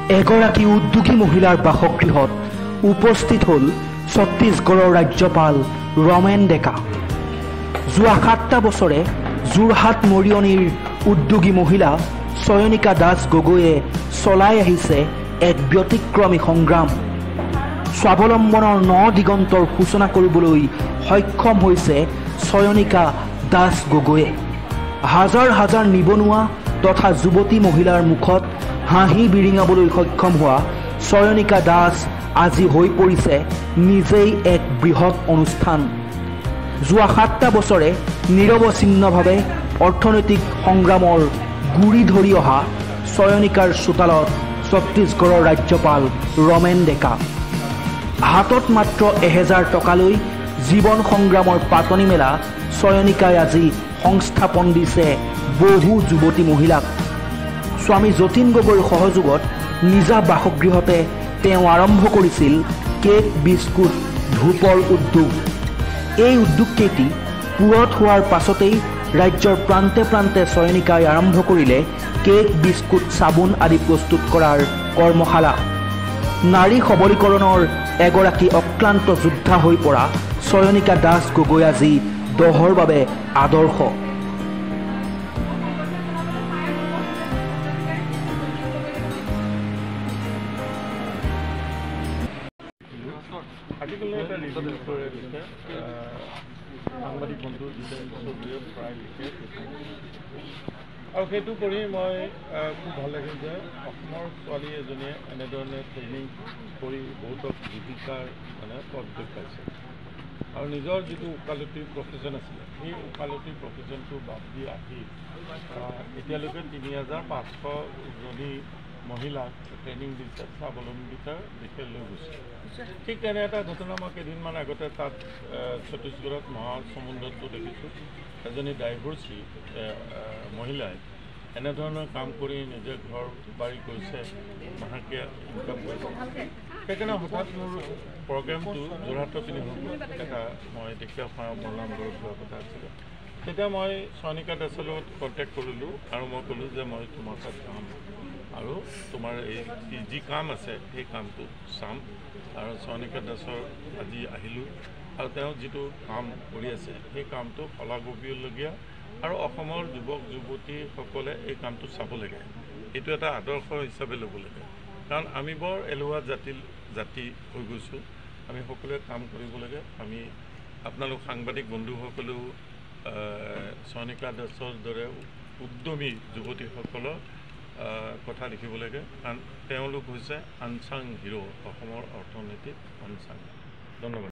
এগৰাকী উদ্যোগী মহিলাৰ বাসগৃহত উপস্থিত হ'ল ছত্তীশগড়ৰ ৰাজ্যপাল ৰমেন ডেকা। যোৱা 7টা বছৰে যোৰহাট মৰিয়নিৰ উদ্যোগী মহিলা চয়নিকা দাস গগৈয়ে চলাই আহিছে এক ব্যতিক্ৰমী সংগ্ৰাম। স্বাৱলম্বনৰ ন দিগন্তৰ সূচনা কৰিবলৈ সক্ষম হৈছে চয়নিকা দাস গগৈয়ে। হাজাৰ হাজাৰ নিবনুৱা তথা যুৱতী মহিলাৰ মুখত হাঁহি বিৰিঙাবলৈ সক্ষম হোৱা চয়নিকা দাস আজি হৈ পৰিছে নিজেই এক বৃহৎ অনুষ্ঠান। যোৱা 7টা বছৰে নিৰৱচ্ছিন্নভাৱে অৰ্থনৈতিক সংগ্ৰামৰ গুৰি ধৰি অহা চয়নিকাৰ চোতালত ছত্তীশগড়ৰ ৰাজ্যপাল ৰমেন ডেকা। হাতত মাত্ৰ 1000 টকালৈ জীৱন সংগ্ৰামৰ পাতনি মেলা চয়নিকাই আজি সংস্থাপন দিছে বহু যুৱতী মহিলাক। স্বামী যতীন গগৈৰ সহযোগত নিজা বাসগৃহতে তেওঁ আৰম্ভ কৰিছিল কেক বিস্কুট ধূপৰ উদ্যোগ। এই উদ্যোগকেইটি পূৰত হোৱাৰ পাছতেই ৰাজ্যৰ প্ৰান্তে প্ৰান্তে চয়নিকাই আৰম্ভ কৰিলে কেক বিস্কুট চাবোন আদি প্ৰস্তুত কৰাৰ কৰ্মশালা। নাৰী সবলীকৰণৰ এগৰাকী অক্লান্ত যোদ্ধা হৈ পৰা চয়নিকা দাস গগৈ আজি দহৰ বাবে আদৰ্শ। সাংবাদিক বন্ধু চৌধুৰীয়ে প্ৰায় লিখে আৰু সেইটো কৰি মই খুব ভাল লাগিল যে অসমৰ ছোৱালী এজনীয়ে এনেধৰণে ট্ৰেইনিং কৰি বহুতক জীৱিকাৰ পথ দেখুৱাইছে আৰু নিজৰ যিটো ওকালতিৰ প্ৰফেশ্যন আছিলে সেই ওকালতিৰ প্ৰফেশ্যনটো বাদ দি আহি এতিয়ালৈকে 3500জনী মহিলাক ট্ৰেইনিং দিছে, স্বাৱলম্বিতাৰ দিশে লৈ গৈছে। ঠিক তেনে এটা ঘটনা মই কেইদিনমান আগতে তাত ছত্তীশগড়ত মহাসমুদ্ৰতো দেখিছোঁ। এজনী ডাইভৰ্চি মহিলাই এনেধৰণৰ কাম কৰি নিজে ঘৰ বাৰী কৰিছে, মাহেকীয়া ইনকাম কৰিছে। সেইকাৰণে হঠাৎ মোৰ প্ৰগ্ৰেমটো যোৰহাটৰ পিনে হ'ল। এটা মই দেখীয়া নামঘৰত যোৱা কথা আছিলে। তেতিয়া মই চয়নিকা দাসৰ লগত কণ্টেক্ট কৰিলোঁ আৰু মই ক'লোঁ যে মই তোমাৰ তাত যাম আৰু তোমাৰ এই যি কাম আছে সেই কামটো চাম। আৰু চয়নিকা দাসৰ আজি আহিলোঁ আৰু তেওঁ যিটো কাম কৰি আছে সেই কামটো শলাগিবলগীয়া আৰু অসমৰ যুৱক যুৱতীসকলে এই কামটো চাব লাগে। এইটো এটা আদৰ্শ হিচাপে ল'ব লাগে, কাৰণ আমি বৰ এলেহুৱা জাতি হৈ গৈছোঁ। আমি সকলোৱে কাম কৰিব লাগে। আমি আপোনালোক সাংবাদিক বন্ধুসকলেও চয়নিকা দাসৰ দৰে উদ্যমী যুৱতীসকলৰ কথা লিখিব লাগে, কাৰণ তেওঁলোক হৈছে আনচাং হিৰো, অসমৰ অৰ্থনীতিত আনচাং। ধন্যবাদ।